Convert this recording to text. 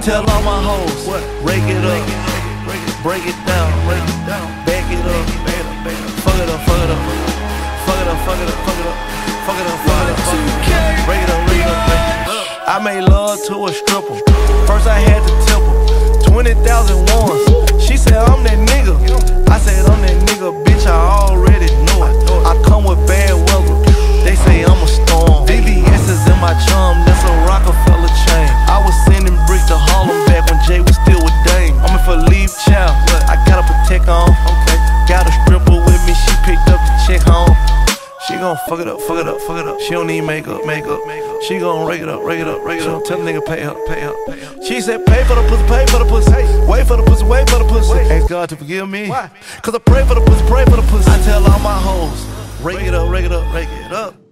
tell all my hoes, rake it up, break it down, back it up, fuck it up, fuck it up, fuck it up, fuck it up, fuck it up, fuck it up, fuck it up, break it up, break it up. I made love to a stripper. First I had to tip her 20,000 ones. She said I'm that nigga. I said I'm that nigga, bitch. I already know it. I come with bad weather. They say I'm a storm. VVS is in my chum. That's a Rockefeller chain. I was sending bricks to Harlem back when Jay was still with Dame. I'm in for leave child. I got a protect on. Got a stripper with me. She picked up the check home. She gon' fuck it up, fuck it up, fuck it up. She don't need makeup. She gon' rake it up. Tell the nigga pay up. She said pay for the pussy, pay for the pussy. Wait for the pussy, wait for the pussy. Ask God to forgive me. Why? Cause I pray for the pussy, pray for the pussy. I tell all my hoes, rake it up.